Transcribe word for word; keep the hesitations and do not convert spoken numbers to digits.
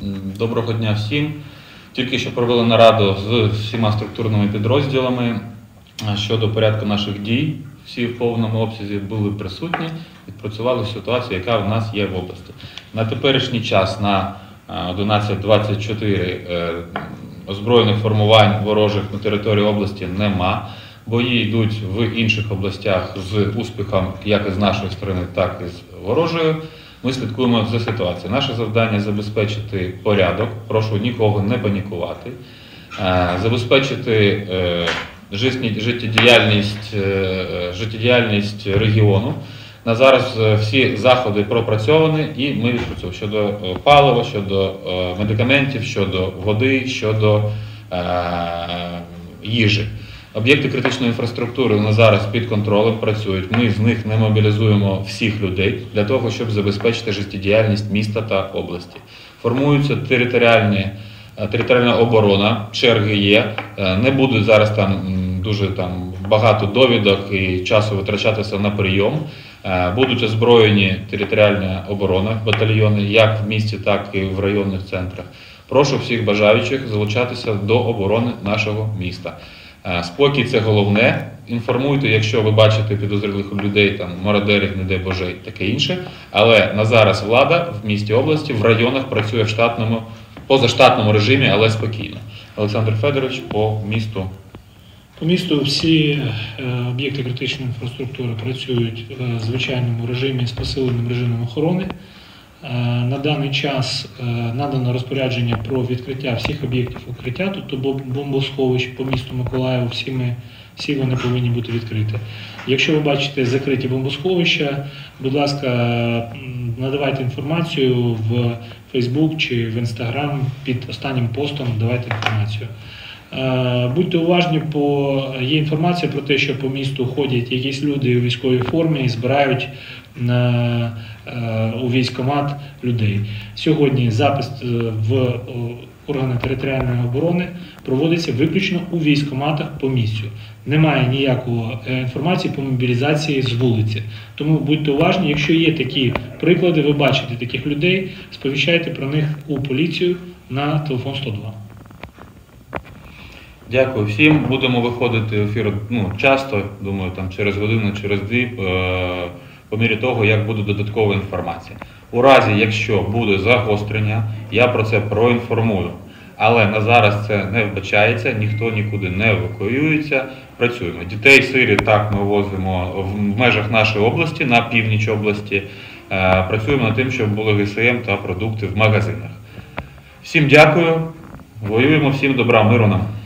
Доброго дня всім. Тільки що провели нараду з всіма структурними підрозділами щодо порядку наших дій. Всі в повному обсязі були присутні, відпрацювали ситуацію, яка в нас є в області. На теперішній час на одинадцять двадцять чотири озброєних формувань ворожих на території області нема. Бої йдуть в інших областях з успіхом як із нашої сторони, так і з ворожою. Ми слідкуємо за ситуацією. Наше завдання – забезпечити порядок, прошу нікого не панікувати, забезпечити життєдіяльність, життєдіяльність регіону. На зараз всі заходи пропрацьовані і ми відпрацьовуємо щодо палива, щодо медикаментів, щодо води, щодо їжі. Об'єкти критичної інфраструктури на зараз під контролем працюють. Ми з них не мобілізуємо всіх людей для того, щоб забезпечити життєдіяльність міста та області. Формується територіальні, територіальна оборона, черги є. Не буде зараз там дуже там, багато довідок і часу витрачатися на прийом. Будуть озброєні територіальна оборона, батальйони, як в місті, так і в районних центрах. Прошу всіх бажаючих залучатися до оборони нашого міста. Спокій – це головне. Інформуйте, якщо ви бачите підозрілих людей, там, мародерів, не дай Боже, і таке інше. Але на зараз влада в місті області, в районах працює в штатному, позаштатному режимі, але спокійно. Олександр Федорович, по місту. По місту всі об'єкти критичної інфраструктури працюють в звичайному режимі з посиленим режимом охорони. На даний час надано розпорядження про відкриття всіх об'єктів укриття, тобто бомбосховищ по місту Миколаєву, всі, ми, всі вони повинні бути відкриті. Якщо ви бачите закриті бомбосховища, будь ласка, надавайте інформацію в Facebook чи в Instagram під останнім постом, давайте інформацію. Будьте уважні, бо є інформація про те, що по місту ходять якісь люди у військовій формі і збирають на, у військкомат людей. Сьогодні запис в органи територіальної оборони проводиться виключно у військкоматах по місту. Немає ніякої інформації по мобілізації з вулиці. Тому будьте уважні, якщо є такі приклади, ви бачите таких людей, сповіщайте про них у поліцію на телефон сто два. Дякую всім. Будемо виходити в ефір ну, часто, думаю, там, через годину, через дві, по мірі того, як буде додаткова інформація. У разі, якщо буде загострення, я про це проінформую. Але на зараз це не вбачається, ніхто нікуди не евакуюється, працюємо. Дітей сирі так ми возимо в межах нашої області, на північ області. Працюємо над тим, щоб були ге се ем та продукти в магазинах. Всім дякую, воюємо, всім добра, миру нам.